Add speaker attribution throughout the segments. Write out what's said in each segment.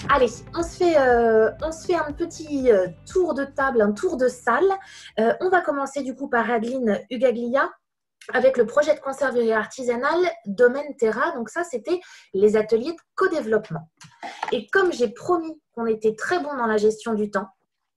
Speaker 1: Allez, on se fait un petit tour de table, un tour de salle. On va commencer du coup par Adeline Ugaglia avec le projet de conserverie artisanale Domaine Terra. Donc ça, c'était les ateliers de co-développement. Et comme j'ai promis qu'on était très bon dans la gestion du temps,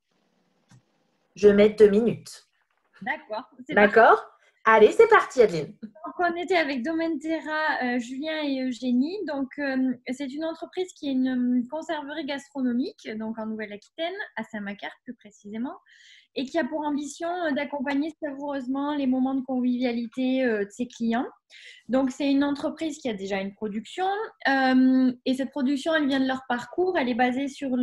Speaker 1: je mets 2 minutes.
Speaker 2: D'accord.
Speaker 1: D'accord? Allez, c'est parti, Adeline.
Speaker 2: Donc, on était avec Domaine Terra, Julien et Eugénie. Donc, c'est une entreprise qui est une conserverie gastronomique, donc en Nouvelle-Aquitaine, à Saint-Macaire plus précisément, et qui a pour ambition d'accompagner savoureusement les moments de convivialité de ses clients. Donc, c'est une entreprise qui a déjà une production, et cette production, elle vient de leur parcours. Elle est basée sur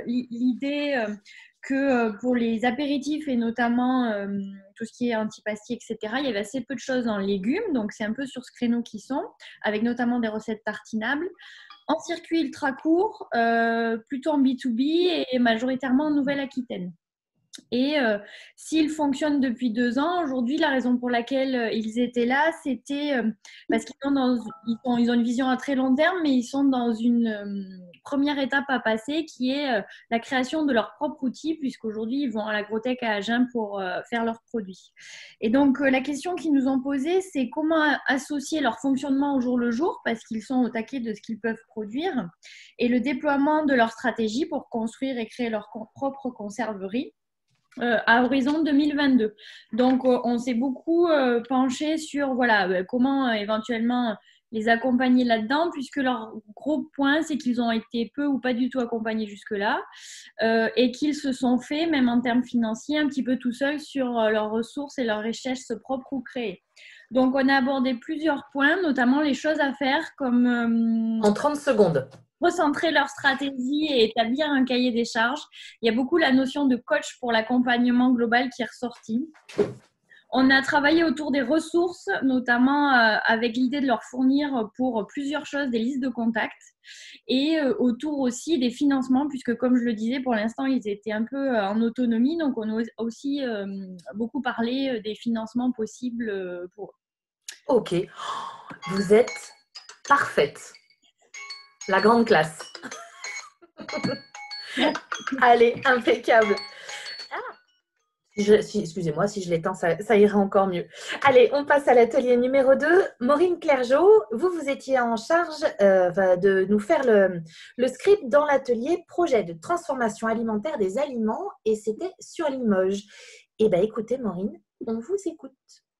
Speaker 2: l'idée que pour les apéritifs et notamment tout ce qui est antipasti, etc., il y avait assez peu de choses en légumes. Donc, c'est un peu sur ce créneau qu'ils sont, avec notamment des recettes tartinables. En circuit ultra court, plutôt en B2B et majoritairement en Nouvelle-Aquitaine. Et s'ils fonctionnent depuis 2 ans, aujourd'hui, la raison pour laquelle ils étaient là, c'était parce ils ont une vision à très long terme, mais ils sont dans une première étape à passer qui est la création de leur propre outil, puisqu'aujourd'hui, ils vont à l'agrothèque à Agen pour faire leurs produits. Et donc, la question qu'ils nous ont posée, c'est comment associer leur fonctionnement au jour le jour, parce qu'ils sont au taquet de ce qu'ils peuvent produire, et le déploiement de leur stratégie pour construire et créer leur propre conserverie à horizon 2022. Donc, on s'est beaucoup penché sur voilà, comment éventuellement les accompagner là-dedans, puisque leur gros point, c'est qu'ils ont été peu ou pas du tout accompagnés jusque-là et qu'ils se sont fait, même en termes financiers, un petit peu tout seuls sur leurs ressources et leurs richesses propres ou créées. Donc, on a abordé plusieurs points, notamment les choses à faire comme
Speaker 1: En 30 secondes.
Speaker 2: recentrer leur stratégie et établir un cahier des charges. Il y a beaucoup la notion de coach pour l'accompagnement global qui est ressortie. On a travaillé autour des ressources, notamment avec l'idée de leur fournir pour plusieurs choses des listes de contacts et autour aussi des financements, puisque comme je le disais, pour l'instant, ils étaient un peu en autonomie. Donc, on a aussi beaucoup parlé des financements possibles pour eux.
Speaker 1: Ok, vous êtes parfaite. La grande classe. Allez, impeccable. Excusez-moi, si je l'éteins, ça ira encore mieux. Allez, on passe à l'atelier numéro 2. Maureen Clergeau, vous étiez en charge de nous faire le script dans l'atelier projet de transformation alimentaire des aliments et c'était sur Limoges. Eh bien, écoutez, Maureen, on vous écoute.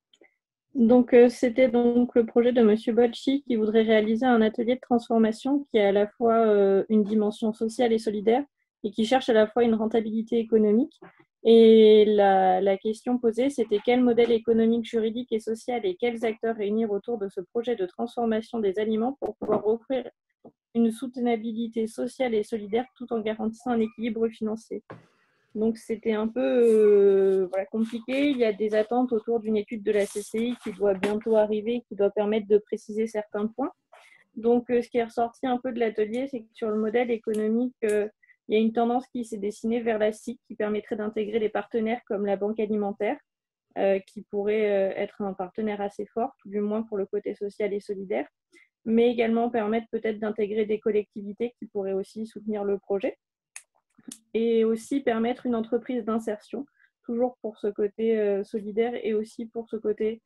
Speaker 3: Donc, c'était donc le projet de Monsieur Bolchi qui voudrait réaliser un atelier de transformation qui a à la fois une dimension sociale et solidaire et qui cherche à la fois une rentabilité économique. Et la question posée, c'était quel modèle économique, juridique et social et quels acteurs réunir autour de ce projet de transformation des aliments pour pouvoir offrir une soutenabilité sociale et solidaire tout en garantissant un équilibre financier. Donc, c'était un peu compliqué. Il y a des attentes autour d'une étude de la CCI qui doit bientôt arriver, qui doit permettre de préciser certains points. Donc, ce qui est ressorti un peu de l'atelier, c'est que sur le modèle économique, il y a une tendance qui s'est dessinée vers la SIC qui permettrait d'intégrer des partenaires comme la Banque alimentaire, qui pourrait être un partenaire assez fort, tout du moins pour le côté social et solidaire, mais également permettre peut-être d'intégrer des collectivités qui pourraient aussi soutenir le projet. Et aussi permettre une entreprise d'insertion, toujours pour ce côté solidaire et aussi pour ce côté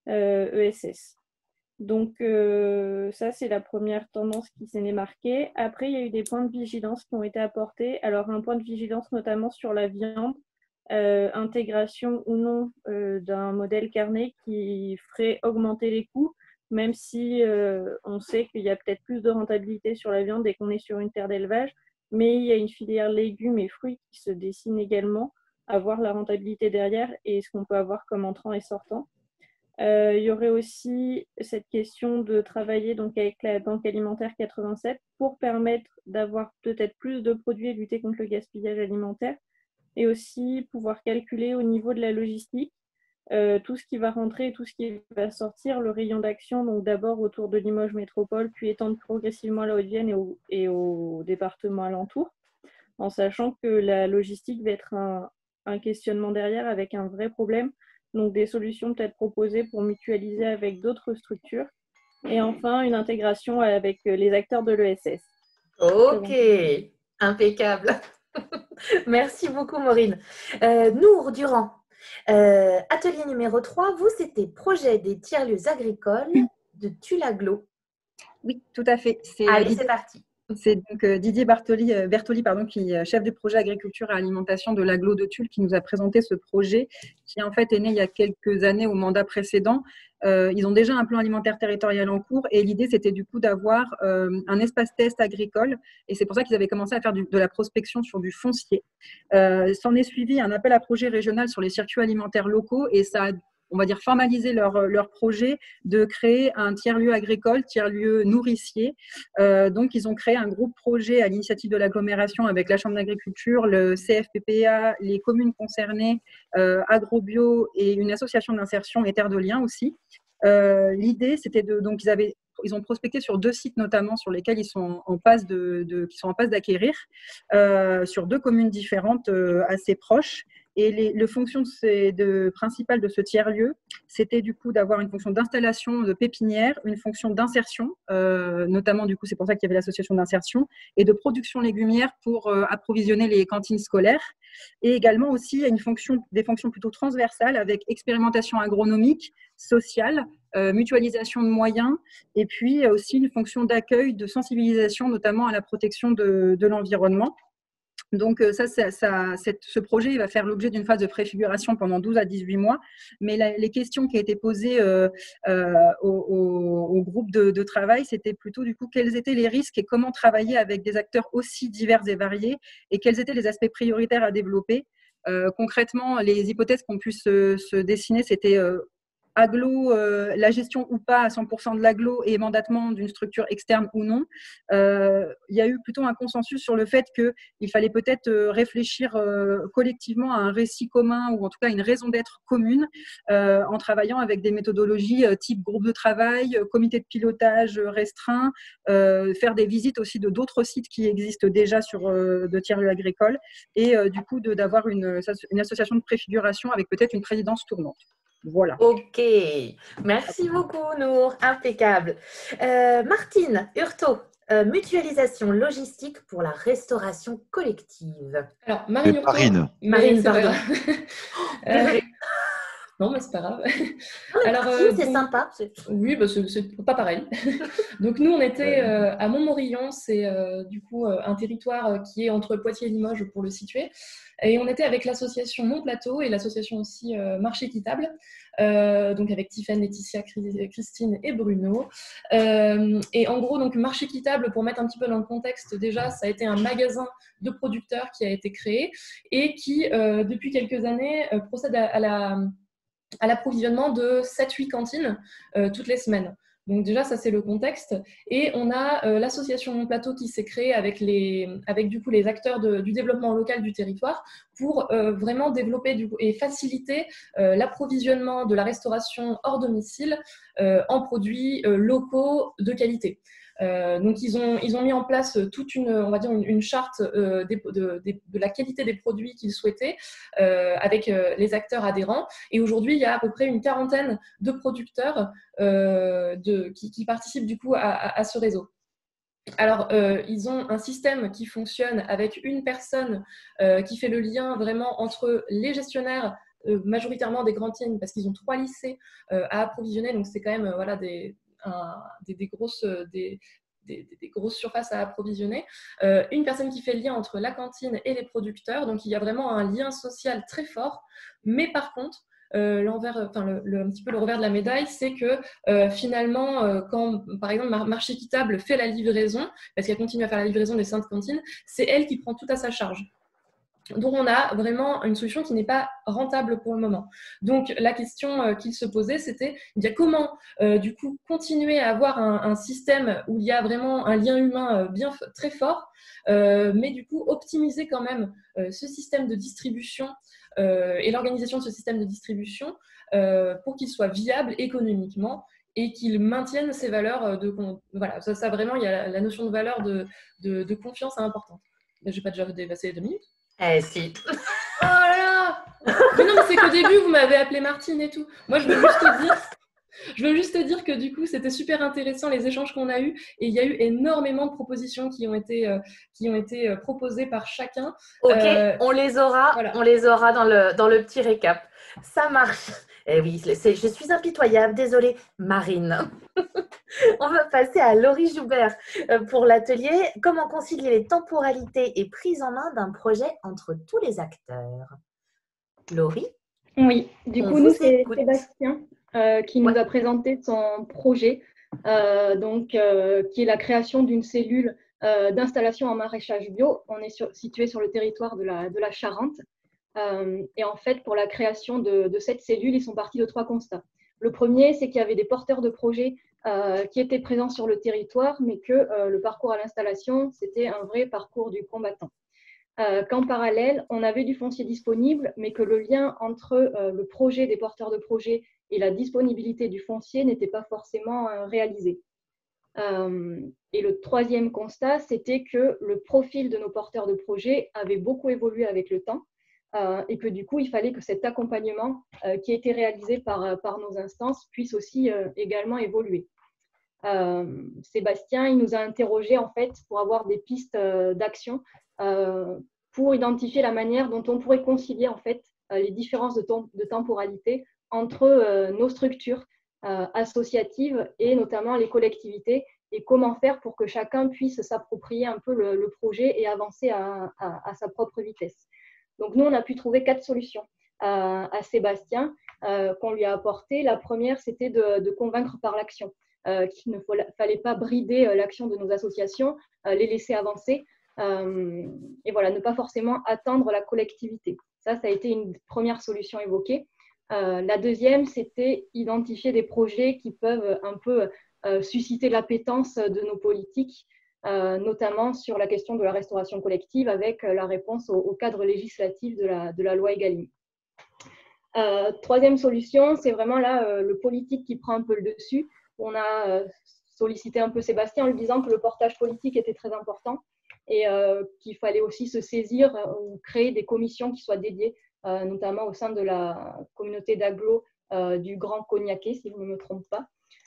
Speaker 3: ESS. Donc ça, c'est la première tendance qui s'est démarquée. Après, il y a eu des points de vigilance qui ont été apportés. Alors, un point de vigilance notamment sur la viande, intégration ou non d'un modèle carné qui ferait augmenter les coûts, même si on sait qu'il y a peut-être plus de rentabilité sur la viande et qu'on est sur une terre d'élevage. Mais il y a une filière légumes et fruits qui se dessine également, à voir la rentabilité derrière et ce qu'on peut avoir comme entrant et sortant. Il y aurait aussi cette question de travailler donc avec la Banque alimentaire 87 pour permettre d'avoir peut-être plus de produits et lutter contre le gaspillage alimentaire et aussi pouvoir calculer au niveau de la logistique tout ce qui va rentrer et tout ce qui va sortir, le rayon d'action, donc d'abord autour de Limoges Métropole, puis étendre progressivement à la Haute-Vienne et aux départements alentours, en sachant que la logistique va être un questionnement derrière avec un vrai problème, donc des solutions peut-être proposées pour mutualiser avec d'autres structures, et enfin une intégration avec les acteurs de l'ESS.
Speaker 1: Ok, Impeccable. Merci beaucoup, Maureen. Nour Durand, atelier numéro 3, vous, c'était projet des tiers-lieux agricoles de Tulaglo.
Speaker 4: Oui, tout à fait.
Speaker 1: Allez, c'est parti.
Speaker 4: C'est donc Didier Bertoli, qui est chef du projet agriculture et alimentation de l'agglo de Tulle, qui nous a présenté ce projet qui en fait est né il y a quelques années au mandat précédent. Ils ont déjà un plan alimentaire territorial en cours et l'idée c'était du coup d'avoir un espace test agricole et c'est pour ça qu'ils avaient commencé à faire de la prospection sur du foncier. S'en est suivi un appel à projet régional sur les circuits alimentaires locaux et ça a, on va dire, formaliser leur projet de créer un tiers-lieu agricole, tiers-lieu nourricier. Donc, ils ont créé un groupe projet à l'initiative de l'agglomération avec la Chambre d'agriculture, le CFPPA, les communes concernées, Agrobio et une association d'insertion et Terre de Liens aussi. L'idée, c'était donc ils ont prospecté sur 2 sites notamment sur lesquels ils sont en passe d'acquérir, sur 2 communes différentes assez proches. Et le fonction principale de ce tiers-lieu, c'était du coup d'avoir une fonction d'installation de pépinière, une fonction d'insertion, notamment du coup c'est pour ça qu'il y avait l'association d'insertion, et de production légumière pour approvisionner les cantines scolaires. Et également aussi des fonctions plutôt transversales avec expérimentation agronomique, sociale, mutualisation de moyens, et puis aussi une fonction d'accueil, de sensibilisation, notamment à la protection de l'environnement. Donc, ce projet il va faire l'objet d'une phase de préfiguration pendant 12 à 18 mois. Mais les questions qui ont été posées au groupe de travail, c'était plutôt du coup quels étaient les risques et comment travailler avec des acteurs aussi divers et variés et quels étaient les aspects prioritaires à développer. Concrètement, les hypothèses qu'on puisse se dessiner, c'était agglo, la gestion ou pas à 100% de l'agglo et mandatement d'une structure externe ou non. Il y a eu plutôt un consensus sur le fait qu'il fallait peut-être réfléchir collectivement à un récit commun ou en tout cas une raison d'être commune en travaillant avec des méthodologies type groupe de travail, comité de pilotage restreint, faire des visites aussi de d'autres sites qui existent déjà de tiers-lieux agricoles et du coup d'avoir une association de préfiguration avec peut-être une présidence tournante. Voilà.
Speaker 1: Ok, merci beaucoup Nour, impeccable. Martine Hurtaud, mutualisation logistique pour la restauration collective.
Speaker 5: Alors, Marine Hurtaud.
Speaker 1: Marine, pardon.
Speaker 5: Non, mais c'est pas grave.
Speaker 1: Alors, c'est sympa.
Speaker 5: Oui, bah, c'est pas pareil. Donc, nous, on était à Montmorillon. C'est du coup un territoire qui est entre Poitiers et Limoges pour le situer. Et on était avec l'association Mon Plateau et l'association aussi Marché Équitable. Donc, avec Tiffaine, Laetitia, Christine et Bruno. Et en gros, donc, Marché Équitable, pour mettre un petit peu dans le contexte, déjà, ça a été un magasin de producteurs qui a été créé et qui, depuis quelques années, procède à l'approvisionnement de 7-8 cantines toutes les semaines. Donc déjà, ça c'est le contexte. Et on a l'association Mon Plateau qui s'est créée avec du coup les acteurs du développement local du territoire pour vraiment développer et faciliter l'approvisionnement de la restauration hors domicile en produits locaux de qualité. Donc, ils ont mis en place toute une charte de la qualité des produits qu'ils souhaitaient avec les acteurs adhérents. Et aujourd'hui, il y a à peu près une quarantaine de producteurs qui participent du coup à ce réseau. Alors, ils ont un système qui fonctionne avec une personne qui fait le lien vraiment entre les gestionnaires majoritairement des cantines parce qu'ils ont 3 lycées à approvisionner. Donc, c'est quand même des grosses surfaces à approvisionner. Une personne qui fait le lien entre la cantine et les producteurs. Donc, il y a vraiment un lien social très fort. Mais par contre, un petit peu le revers de la médaille, c'est que finalement, quand par exemple Marché Équitable fait la livraison, parce qu'elle continue à faire la livraison des 5 cantines, c'est elle qui prend tout à sa charge. Donc, on a vraiment une solution qui n'est pas rentable pour le moment. Donc, la question qu'il se posait, c'était comment, du coup, continuer à avoir un système où il y a vraiment un lien humain très fort, mais du coup, optimiser quand même ce système de distribution et l'organisation de ce système de distribution pour qu'il soit viable économiquement et qu'il maintienne ses valeurs voilà, ça vraiment, il y a la notion de valeur de confiance importante. Je n'ai pas déjà dépassé les 2 minutes.
Speaker 1: Si.
Speaker 5: Oh là là. Mais non, mais c'est qu'au début, vous m'avez appelé Martine et tout. Moi, je veux juste te dire... Je veux juste te dire que du coup, c'était super intéressant les échanges qu'on a eus et il y a eu énormément de propositions qui ont été proposées par chacun.
Speaker 1: Ok, on les aura,
Speaker 5: voilà.
Speaker 1: on les aura dans le petit récap. Ça marche. Eh oui, je suis impitoyable, désolée, Marine. On va passer à Laurie Joubert pour l'atelier « Comment concilier les temporalités et prise en main d'un projet entre tous les acteurs ». Laurie,
Speaker 6: Oui, du
Speaker 1: on
Speaker 6: coup,
Speaker 1: vous
Speaker 6: nous, c'est
Speaker 1: écoute.
Speaker 6: Sébastien qui nous a présenté son projet, qui est la création d'une cellule d'installation en maraîchage bio. On est situé sur le territoire de la Charente. Et en fait, pour la création de cette cellule, ils sont partis de 3 constats. Le premier, c'est qu'il y avait des porteurs de projets qui étaient présents sur le territoire, mais que le parcours à l'installation, c'était un vrai parcours du combattant. Qu'en parallèle, on avait du foncier disponible, mais que le lien entre le projet des porteurs de projets et la disponibilité du foncier n'était pas forcément réalisé. Et le troisième constat, c'était que le profil de nos porteurs de projets avait beaucoup évolué avec le temps et que du coup, il fallait que cet accompagnement qui a été réalisé par nos instances puisse aussi également évoluer. Sébastien, il nous a interrogés en fait pour avoir des pistes d'action pour identifier la manière dont on pourrait concilier en fait les différences de temporalité entre nos structures associatives et notamment les collectivités et comment faire pour que chacun puisse s'approprier un peu le projet et avancer à sa propre vitesse. Donc nous, on a pu trouver 4 solutions à Sébastien qu'on lui a apportées. La première, c'était de convaincre par l'action. Qu'il ne fallait pas brider l'action de nos associations, les laisser avancer et voilà, ne pas forcément attendre la collectivité. Ça a été une première solution évoquée. La deuxième, c'était identifier des projets qui peuvent un peu susciter l'appétence de nos politiques, notamment sur la question de la restauration collective avec la réponse au cadre législatif de la loi Egalim. Troisième solution, c'est vraiment là le politique qui prend un peu le dessus. On a sollicité un peu Sébastien en lui disant que le portage politique était très important et qu'il fallait aussi se saisir ou créer des commissions qui soient dédiées, notamment au sein de la communauté d'agglo du Grand Cognaquais, si je ne me trompe pas.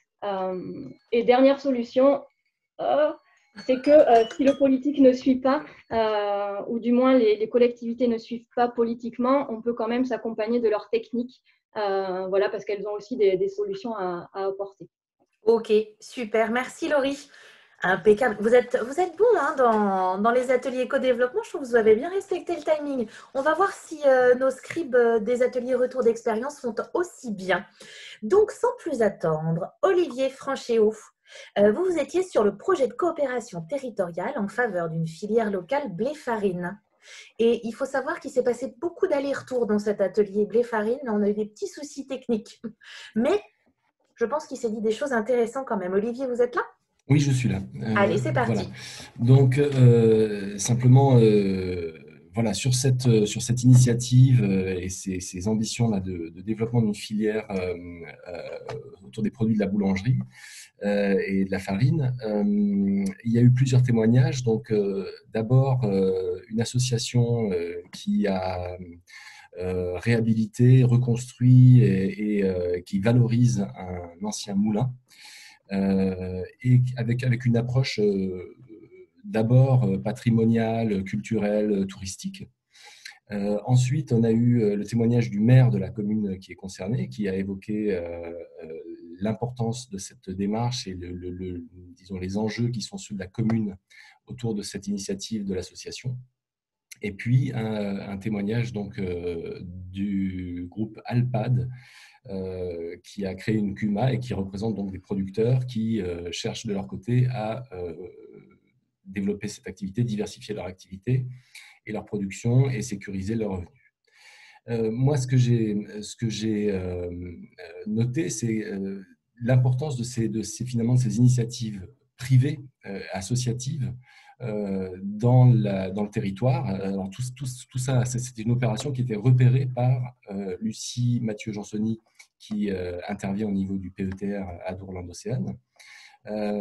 Speaker 6: Et dernière solution, c'est que si le politique ne suit pas, ou du moins les collectivités ne suivent pas politiquement, on peut quand même s'accompagner de leurs techniques, voilà, parce qu'elles ont aussi des solutions à apporter.
Speaker 1: Ok, super. Merci Laurie. Impeccable. Vous êtes bon hein, dans les ateliers éco-développement. Je trouve que vous avez bien respecté le timing. On va voir si nos scribes des ateliers retour d'expérience font aussi bien. Donc, sans plus attendre, Olivier Franchéo, vous étiez sur le projet de coopération territoriale en faveur d'une filière locale blé-farine. Et il faut savoir qu'il s'est passé beaucoup d'allers-retours dans cet atelier blé-farine. On a eu des petits soucis techniques. Mais je pense qu'il s'est dit des choses intéressantes quand même. Olivier, vous êtes là ?
Speaker 7: Oui, je suis là.
Speaker 1: Allez, c'est parti.
Speaker 7: Voilà. Donc, simplement, voilà, sur cette initiative et ces ambitions-là de développement d'une filière autour des produits de la boulangerie et de la farine, il y a eu plusieurs témoignages. Donc, d'abord, une association qui a réhabilité, reconstruit et qui valorise un ancien moulin. Et avec une approche d'abord patrimoniale, culturelle, touristique. Ensuite, on a eu le témoignage du maire de la commune qui est concernée, qui a évoqué l'importance de cette démarche et disons, les enjeux qui sont ceux de la commune autour de cette initiative de l'association. Et puis, un témoignage donc, du groupe Alpad, qui a créé une CUMA et qui représente donc des producteurs qui cherchent de leur côté à développer cette activité, diversifier leur activité et leur production et sécuriser leurs revenus. Moi, ce que j'ai noté, c'est l'importance de ces initiatives privées, associatives, dans le territoire. Alors, tout ça, c'était une opération qui était repérée par Lucie Mathieu-Jansoni, qui intervient au niveau du PETR à Dourlande-Océane.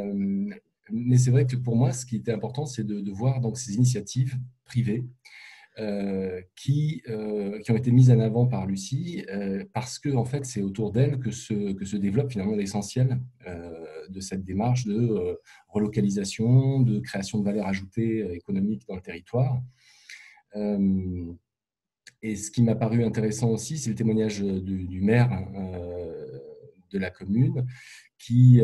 Speaker 7: Mais c'est vrai que pour moi, ce qui était important, c'est de voir donc, ces initiatives privées qui ont été mises en avant par Lucie parce que en fait, c'est autour d'elle que se développe finalement l'essentiel de cette démarche de relocalisation, de création de valeur ajoutée économique dans le territoire. Et ce qui m'a paru intéressant aussi, c'est le témoignage du maire de la commune qui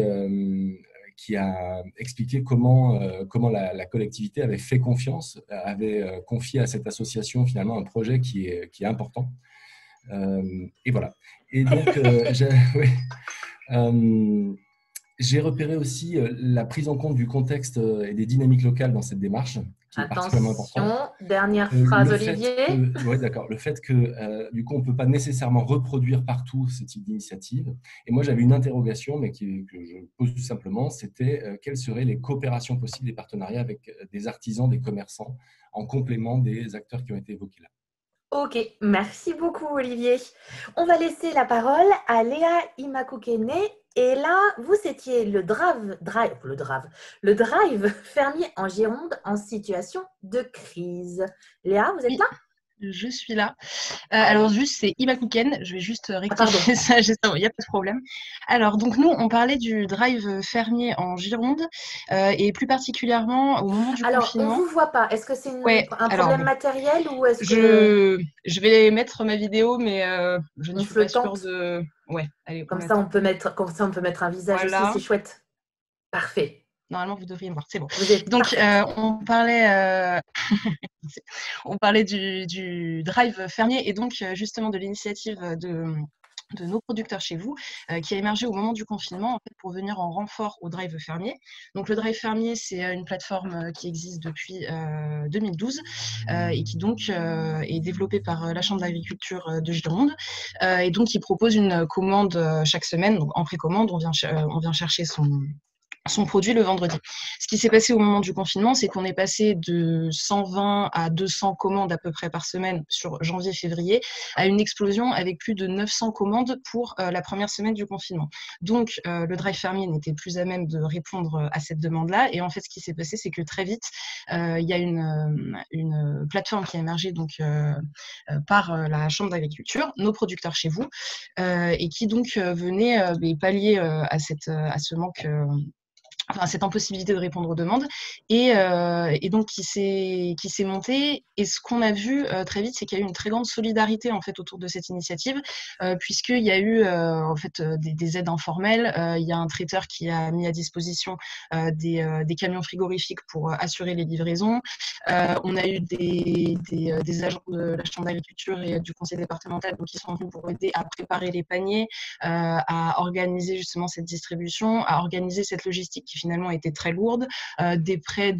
Speaker 7: a expliqué comment la collectivité avait fait confiance, avait confié à cette association finalement un projet qui est important. Et voilà. Et donc, j'ai repéré aussi la prise en compte du contexte et des dynamiques locales dans cette démarche, qui est particulièrement importante.
Speaker 1: Dernière phrase, Olivier.
Speaker 7: Oui, d'accord. Le fait que, du coup, on ne peut pas nécessairement reproduire partout ce type d'initiative. Et moi, j'avais une interrogation, mais que je pose tout simplement, c'était quelles seraient les coopérations possibles, des partenariats avec des artisans, des commerçants, en complément des acteurs qui ont été évoqués là.
Speaker 1: Ok, merci beaucoup Olivier. On va laisser la parole à Léa Imakukene. Et là, vous étiez le drive fermier en Gironde en situation de crise. Léa, vous êtes là ?
Speaker 8: Je suis là. Alors juste, c'est Imakukene. Je vais juste rectifier ça. Il n'y a pas de problème. Alors, donc nous, on parlait du drive fermier en Gironde et plus particulièrement au moment du confinement.
Speaker 1: Alors, on ne vous voit pas. Est-ce que c'est un problème matériel ou est-ce que…
Speaker 8: Je vais mettre ma vidéo, mais je ne suis pas sûre de… Ouais, allez.
Speaker 1: Comme ça, on peut mettre un visage aussi, c'est chouette. Parfait.
Speaker 8: Normalement, vous devriez me voir, c'est bon. Donc, on parlait du drive fermier et donc justement de l'initiative de nos producteurs chez vous, qui a émergé au moment du confinement en fait, pour venir en renfort au drive fermier. Donc le drive fermier, c'est une plateforme qui existe depuis 2012 et qui donc est développée par la Chambre d'agriculture de Gironde et donc qui propose une commande chaque semaine. Donc en précommande, on vient chercher son produit le vendredi. Ce qui s'est passé au moment du confinement, c'est qu'on est passé de 120 à 200 commandes à peu près par semaine sur janvier-février à une explosion avec plus de 900 commandes pour la première semaine du confinement. Donc, le drive fermier n'était plus à même de répondre à cette demande-là. Et en fait, ce qui s'est passé, c'est que très vite, il y a une plateforme qui a émergé donc, par la Chambre d'agriculture, nos producteurs chez vous, et qui donc venait pallier à ce manque cette impossibilité de répondre aux demandes et donc qui s'est montée. Et ce qu'on a vu très vite, c'est qu'il y a eu une très grande solidarité en fait autour de cette initiative, puisqu'il y a eu en fait des aides informelles. Il y a un traiteur qui a mis à disposition des camions frigorifiques pour assurer les livraisons. On a eu des agents de la Chambre d'agriculture et du conseil départemental qui sont venus pour aider à préparer les paniers, à organiser justement cette distribution, à organiser cette logistique qui finalement était très lourde, des prêts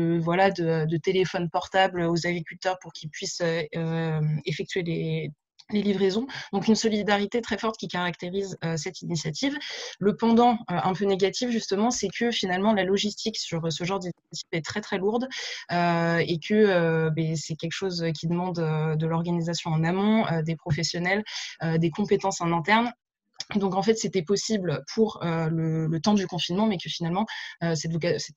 Speaker 8: de téléphones portables aux agriculteurs pour qu'ils puissent effectuer les livraisons. Donc une solidarité très forte qui caractérise cette initiative. Le pendant un peu négatif justement, c'est que finalement la logistique sur ce genre d'initiative est très très lourde et que c'est quelque chose qui demande de l'organisation en amont, des professionnels, des compétences en interne. Donc en fait, c'était possible pour le temps du confinement, mais que finalement, cette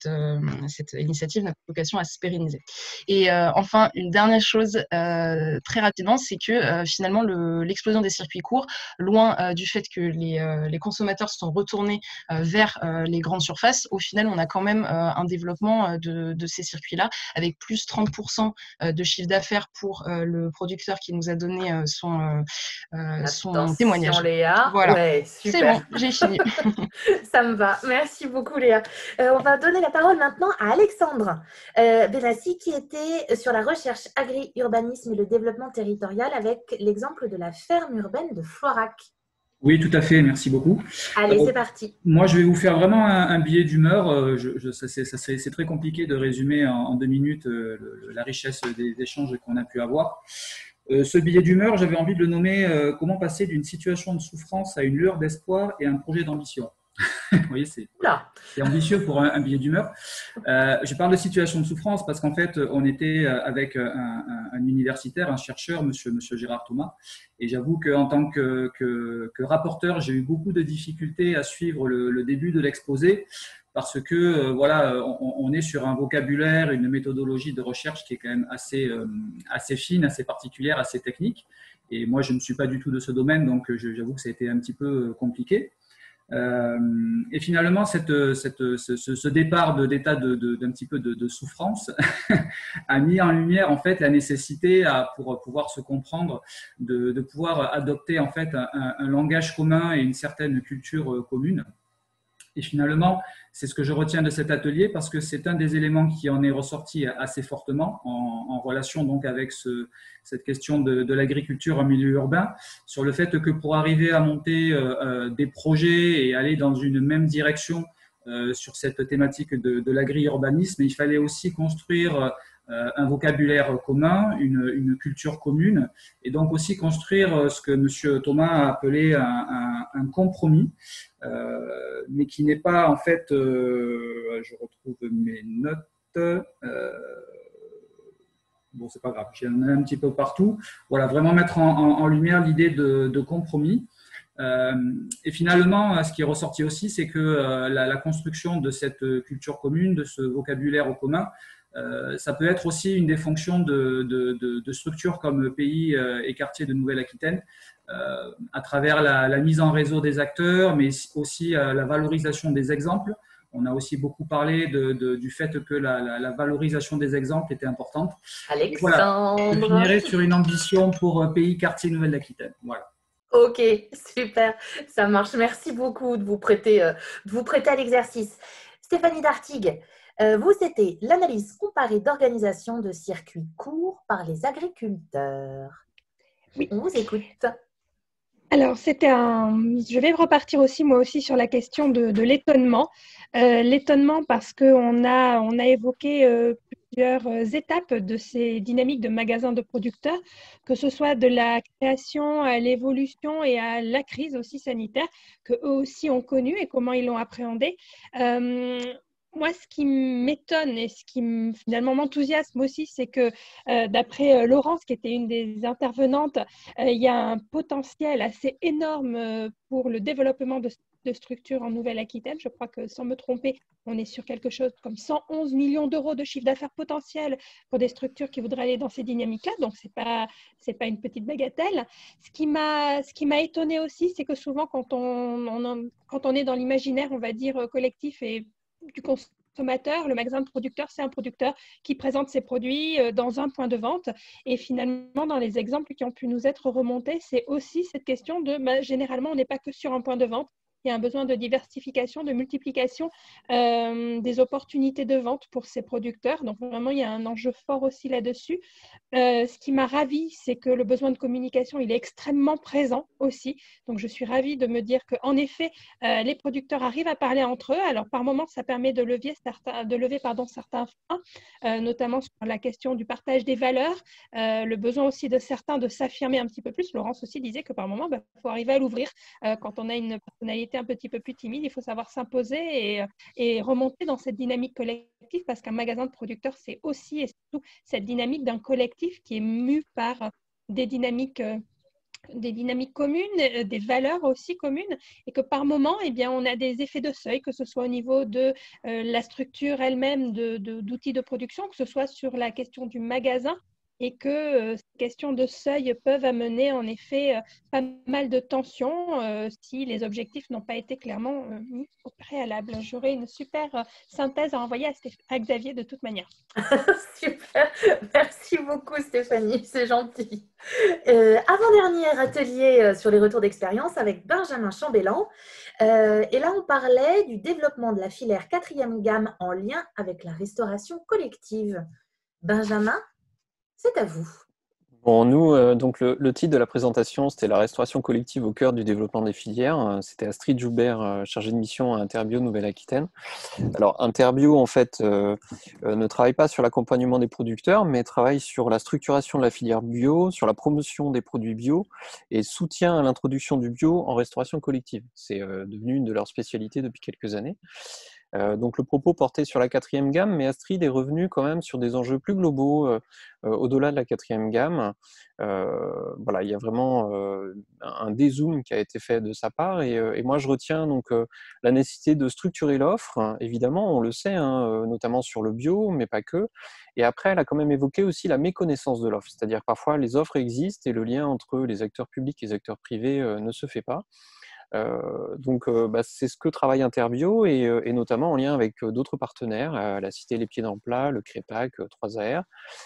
Speaker 8: initiative n'a pas vocation à se pérenniser. Et enfin, une dernière chose très rapidement, c'est que finalement, l'explosion des circuits courts, loin du fait que les consommateurs sont retournés vers les grandes surfaces, au final, on a quand même un développement de ces circuits-là, avec plus 30% de chiffre d'affaires pour le producteur qui nous a donné son témoignage.
Speaker 1: Léa.
Speaker 8: Voilà.
Speaker 1: Ouais, super.
Speaker 8: C'est bon, j'ai fini.
Speaker 1: Ça me va. Merci beaucoup, Léa. On va donner la parole maintenant à Alexandre Benassi, qui était sur la recherche agri-urbanisme et le développement territorial avec l'exemple de la ferme urbaine de Floirac.
Speaker 9: Oui, tout à fait. Merci beaucoup.
Speaker 1: Allez, c'est parti.
Speaker 9: Moi, je vais vous faire vraiment un billet d'humeur. C'est très compliqué de résumer en 2 minutes la richesse des échanges qu'on a pu avoir. Ce billet d'humeur, j'avais envie de le nommer « Comment passer d'une situation de souffrance à une lueur d'espoir et un projet d'ambition ». Vous voyez, c'est
Speaker 1: Oula.
Speaker 9: ambitieux pour un billet d'humeur. Je parle de situation de souffrance parce qu'en fait, on était avec un universitaire, un chercheur, monsieur Gérard Thomas. Et j'avoue qu'en tant que rapporteur, j'ai eu beaucoup de difficultés à suivre le début de l'exposé parce que voilà, on est sur un vocabulaire, une méthodologie de recherche qui est quand même assez fine, assez particulière, assez technique. Et moi, je ne suis pas du tout de ce domaine, donc j'avoue que ça a été un petit peu compliqué. Et finalement, ce départ d'état d'un petit peu de souffrance a mis en lumière en fait la nécessité pour pouvoir se comprendre, de pouvoir adopter en fait un langage commun et une certaine culture commune. Et finalement, c'est ce que je retiens de cet atelier parce que c'est un des éléments qui en est ressorti assez fortement en relation donc avec cette question de l'agriculture en milieu urbain, sur le fait que pour arriver à monter des projets et aller dans une même direction sur cette thématique de l'agri-urbanisme, il fallait aussi construire un vocabulaire commun, une culture commune, et donc aussi construire ce que M. Thomas a appelé un compromis, mais qui n'est pas en fait, je retrouve mes notes, bon c'est pas grave, j'en ai un petit peu partout, voilà, vraiment mettre en lumière l'idée de compromis. Et finalement, ce qui est ressorti aussi, c'est que la construction de cette culture commune, de ce vocabulaire au commun, ça peut être aussi une des fonctions de structures comme Pays et Quartiers de Nouvelle-Aquitaine, à travers la mise en réseau des acteurs, mais aussi la valorisation des exemples. On a aussi beaucoup parlé du fait que la valorisation des exemples était importante.
Speaker 1: Alexandre.
Speaker 9: Voilà, je finirai sur une ambition pour Pays, Quartiers, Nouvelle-Aquitaine. Voilà.
Speaker 1: Ok, super, ça marche. Merci beaucoup de vous prêter à l'exercice. Stéphanie Dartigues, vous, c'était l'analyse comparée d'organisation de circuits courts par les agriculteurs.
Speaker 10: Oui.
Speaker 1: On vous écoute.
Speaker 10: Alors, je vais repartir aussi, moi aussi, sur la question de l'étonnement. L'étonnement parce qu'on a évoqué plusieurs étapes de ces dynamiques de magasins de producteurs, que ce soit de la création à l'évolution et à la crise aussi sanitaire, qu'eux aussi ont connu et comment ils l'ont appréhendé. Moi, ce qui m'étonne et ce qui finalement m'enthousiasme aussi, c'est que d'après Laurence, qui était une des intervenantes, il y a un potentiel assez énorme pour le développement de structures en Nouvelle-Aquitaine. Je crois que, sans me tromper, on est sur quelque chose comme 111 millions d'euros de chiffre d'affaires potentiel pour des structures qui voudraient aller dans ces dynamiques-là. Donc, c'est pas une petite bagatelle. Ce qui m'a étonnée aussi, c'est que souvent, quand on est dans l'imaginaire, on va dire, collectif et du consommateur, le magasin de producteur, c'est un producteur qui présente ses produits dans un point de vente. Et finalement, dans les exemples qui ont pu nous être remontés, c'est aussi cette question généralement, on n'est pas que sur un point de vente. Il y a un besoin de diversification, de multiplication des opportunités de vente pour ces producteurs. Donc, vraiment, il y a un enjeu fort aussi là-dessus. Ce qui m'a ravie, c'est que le besoin de communication, il est extrêmement présent aussi. Donc, je suis ravie de me dire qu'en effet, les producteurs arrivent à parler entre eux. Alors, par moments, ça permet de lever certains freins, notamment sur la question du partage des valeurs, le besoin aussi de certains de s'affirmer un petit peu plus. Laurence aussi disait que par moments, il faut arriver à l'ouvrir. Quand on a une personnalité un petit peu plus timide, il faut savoir s'imposer et remonter dans cette dynamique collective, parce qu'un magasin de producteurs, c'est aussi et surtout cette dynamique d'un collectif qui est mu par des dynamiques communes, des valeurs aussi communes, et que par moment, on a des effets de seuil, que ce soit au niveau de la structure elle-même d'outils de production, que ce soit sur la question du magasin, et que ces questions de seuil peuvent amener en effet pas mal de tensions si les objectifs n'ont pas été clairement mis au préalable. J'aurai une super synthèse à envoyer à Xavier de toute manière.
Speaker 1: Super, merci beaucoup Stéphanie, c'est gentil. Avant-dernier atelier sur les retours d'expérience avec Benjamin Chambellan. Et là, on parlait du développement de la filière 4e gamme en lien avec la restauration collective. Benjamin, c'est à vous.
Speaker 11: Bon, nous, donc le titre de la présentation, c'était la restauration collective au cœur du développement des filières. C'était Astrid Joubert, chargée de mission à Interbio Nouvelle-Aquitaine. Alors, Interbio, en fait, ne travaille pas sur l'accompagnement des producteurs, mais travaille sur la structuration de la filière bio, sur la promotion des produits bio et soutient à l'introduction du bio en restauration collective. C'est devenu une de leurs spécialités depuis quelques années. Donc le propos portait sur la 4e gamme, mais Astrid est revenue quand même sur des enjeux plus globaux au-delà de la 4e gamme. Voilà, il y a vraiment un dézoom qui a été fait de sa part, et moi je retiens donc la nécessité de structurer l'offre. Évidemment, on le sait, hein, notamment sur le bio, mais pas que. Et après, elle a quand même évoqué aussi la méconnaissance de l'offre, c'est-à-dire parfois les offres existent et le lien entre les acteurs publics et les acteurs privés ne se fait pas. Donc, c'est ce que travaille Interbio et notamment en lien avec d'autres partenaires, la Cité Les Pieds dans le Plat, le CREPAC, 3AR.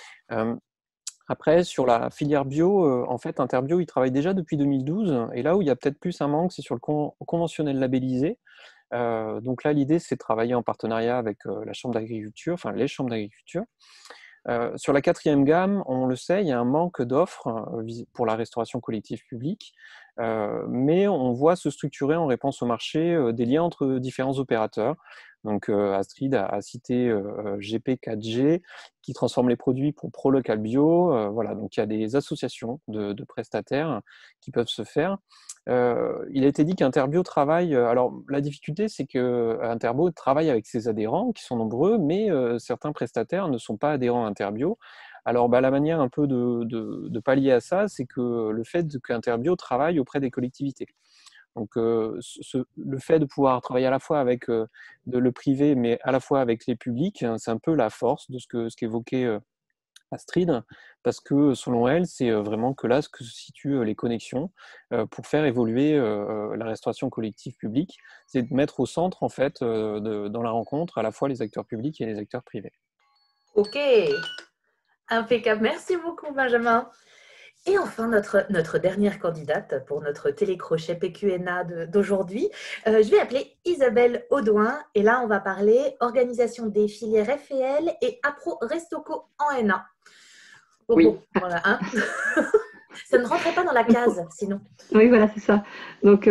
Speaker 11: Après, sur la filière bio, en fait, Interbio, il travaille déjà depuis 2012. Et là où il y a peut-être plus un manque, c'est sur le conventionnel labellisé. Donc là, l'idée, c'est de travailler en partenariat avec la Chambre d'agriculture, enfin les chambres d'agriculture. Sur la 4e gamme, on le sait, il y a un manque d'offres pour la restauration collective publique, mais on voit se structurer en réponse au marché des liens entre différents opérateurs. Donc Astrid a cité GP4G qui transforme les produits pour ProLocal Bio. Voilà, donc il y a des associations de prestataires qui peuvent se faire. Il a été dit qu'Interbio travaille. Alors, la difficulté, c'est qu'Interbio travaille avec ses adhérents, qui sont nombreux, mais certains prestataires ne sont pas adhérents à Interbio. Alors, la manière un peu de pallier à ça, c'est que le fait qu'Interbio travaille auprès des collectivités. Donc, le fait de pouvoir travailler à la fois avec le privé, mais à la fois avec les publics, c'est un peu la force de ce qu'évoquait Astrid, parce que selon elle, c'est vraiment que là que se situent les connexions pour faire évoluer la restauration collective publique, c'est de mettre au centre en fait dans la rencontre à la fois les acteurs publics et les acteurs privés.
Speaker 1: Ok, impeccable. Merci beaucoup, Benjamin. Et enfin, notre dernière candidate pour notre télécrochet PQNA d'aujourd'hui, je vais appeler Isabelle Audouin. Et là, on va parler organisation des filières FEL et Appro Restoco en NA. Oh,
Speaker 12: oui.
Speaker 1: Bon, voilà, hein. Ça ne rentrait pas dans la case, sinon.
Speaker 12: Oui, voilà, c'est ça. Donc,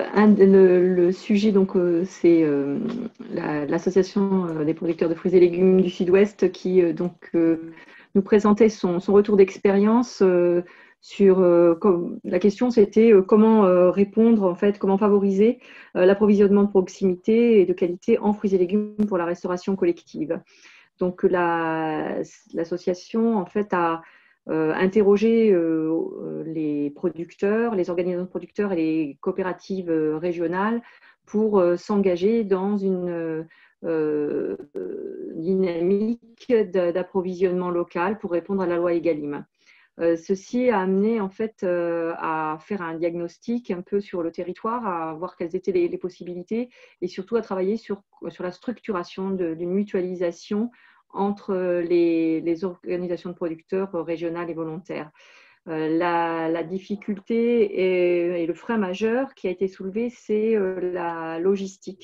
Speaker 12: le sujet, c'est l'association des producteurs de fruits et légumes du Sud-Ouest qui nous présentait son retour d'expérience sur la question, c'était comment répondre, en fait, comment favoriser l'approvisionnement de proximité et de qualité en fruits et légumes pour la restauration collective. Donc, l'association, en fait, a interroger les producteurs, les organisations de producteurs et les coopératives régionales pour s'engager dans une dynamique d'approvisionnement local pour répondre à la loi Egalim. Ceci a amené en fait à faire un diagnostic un peu sur le territoire, à voir quelles étaient les possibilités et surtout à travailler sur la structuration d'une mutualisation entre les organisations de producteurs régionales et volontaires. La difficulté et le frein majeur qui a été soulevé, c'est la logistique.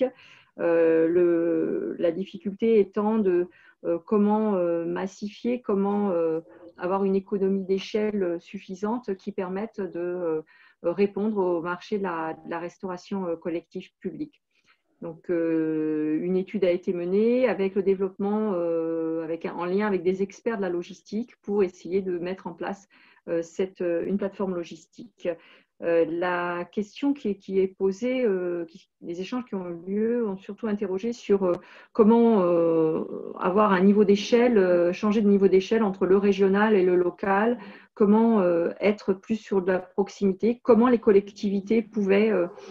Speaker 12: La difficulté étant de comment massifier, comment avoir une économie d'échelle suffisante qui permette de répondre au marché de la restauration collective publique. Donc, une étude a été menée avec le développement, en lien avec des experts de la logistique pour essayer de mettre en place une plateforme logistique. La question qui est posée, les échanges qui ont eu lieu ont surtout interrogé sur comment avoir un niveau d'échelle, changer de niveau d'échelle entre le régional et le local, comment être plus sur de la proximité, comment les collectivités pouvaient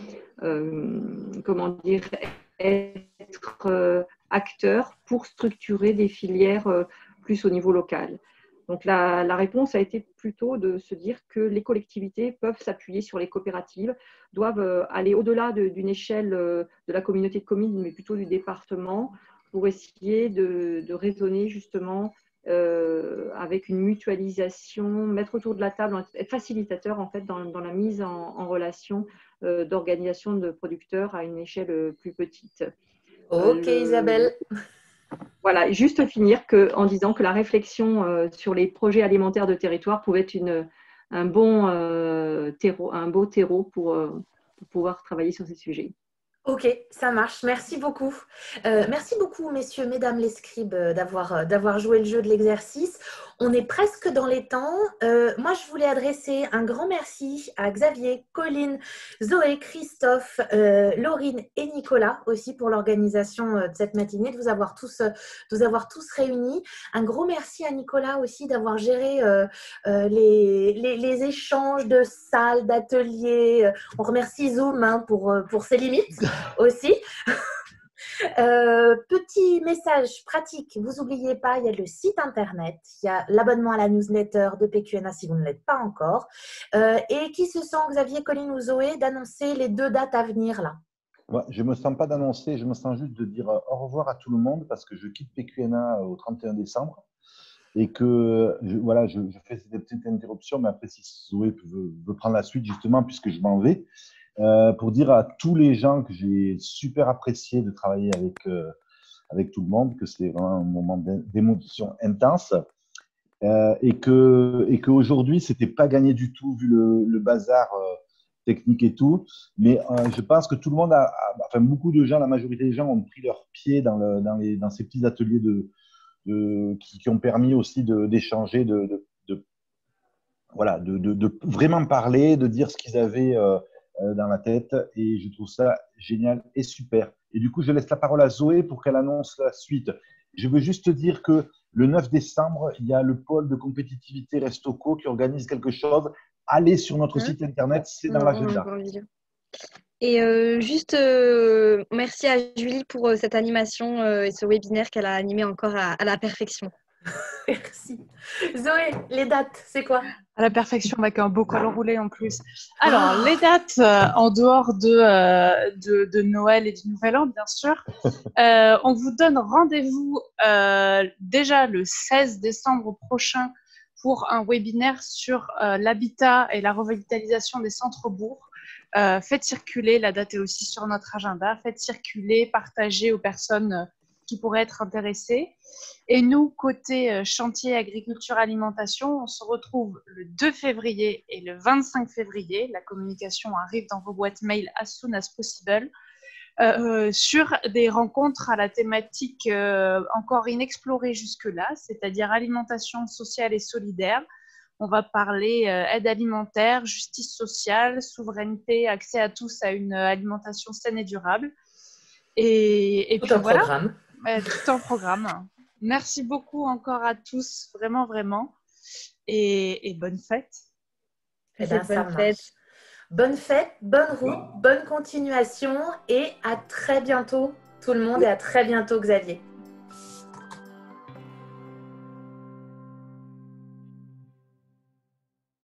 Speaker 12: être acteurs pour structurer des filières plus au niveau local. Donc la réponse a été plutôt de se dire que les collectivités peuvent s'appuyer sur les coopératives, doivent aller au-delà d'une échelle de la communauté de communes, mais plutôt du département, pour essayer de raisonner justement avec une mutualisation, mettre autour de la table, être facilitateur en fait dans la mise en relation d'organisations de producteurs à une échelle plus petite.
Speaker 1: Ok, Isabelle.
Speaker 12: Voilà, juste finir en disant que la réflexion sur les projets alimentaires de territoire pouvait être un beau terreau pour pouvoir travailler sur ces sujets.
Speaker 1: Ok, ça marche. Merci beaucoup. Merci beaucoup, messieurs, mesdames les scribes, d'avoir joué le jeu de l'exercice. On est presque dans les temps. Moi, je voulais adresser un grand merci à Xavier, Colline, Zoé, Christophe, Laurine et Nicolas aussi pour l'organisation de cette matinée, de vous avoir tous réunis. Un gros merci à Nicolas aussi d'avoir géré les échanges de salles, d'ateliers. On remercie Zoom pour ses limites aussi. Petit message pratique, vous n'oubliez pas, il y a le site internet, il y a l'abonnement à la newsletter de PQNA si vous ne l'êtes pas encore. Et qui se sent, Xavier, Colline ou Zoé, d'annoncer les 2 dates à venir là?
Speaker 13: Ouais, je ne me sens pas d'annoncer, je me sens juste de dire au revoir à tout le monde parce que je quitte PQNA au 31 décembre et que je fais cette petite interruption, mais après si Zoé veut prendre la suite justement puisque je m'en vais. Pour dire à tous les gens que j'ai super apprécié de travailler avec tout le monde, que c'est vraiment un moment d'émotion intense et qu'aujourd'hui, c'était pas gagné du tout vu le bazar technique et tout. Mais je pense que tout le monde enfin beaucoup de gens, la majorité des gens ont pris leur pied dans ces petits ateliers qui ont permis aussi d'échanger, de vraiment parler, de dire ce qu'ils avaient dans la tête et je trouve ça génial et super. Et du coup, je laisse la parole à Zoé pour qu'elle annonce la suite. Je veux juste dire que le 9 décembre, il y a le pôle de compétitivité Restoco qui organise quelque chose. Allez sur notre site internet, c'est dans l'agenda.
Speaker 14: Et merci à Julie pour cette animation et ce webinaire qu'elle a animé encore à la perfection.
Speaker 1: Merci. Zoé, les dates, c'est quoi?
Speaker 15: À la perfection, avec un beau col roulé en plus. Alors, les dates, en dehors de Noël et du Nouvel An, bien sûr, on vous donne rendez-vous déjà le 16 décembre prochain pour un webinaire sur l'habitat et la revitalisation des centres-bourgs. Faites circuler, la date est aussi sur notre agenda, faites circuler, partagez aux personnes qui pourraient être intéressés. Et nous, côté chantier agriculture alimentation, on se retrouve le 2 février et le 25 février. La communication arrive dans vos boîtes mail as soon as possible. Sur des rencontres à la thématique encore inexplorée jusque-là, c'est-à-dire alimentation sociale et solidaire. On va parler aide alimentaire, justice sociale, souveraineté, accès à tous à une alimentation saine et durable. Et
Speaker 1: tout
Speaker 15: puis
Speaker 1: un
Speaker 15: voilà.
Speaker 1: programme.
Speaker 15: Tout un programme. Merci beaucoup encore à tous, vraiment, vraiment. Et bonne fête.
Speaker 1: Bonne fête, bonne route, bonne continuation et à très bientôt tout le monde et à très bientôt Xavier.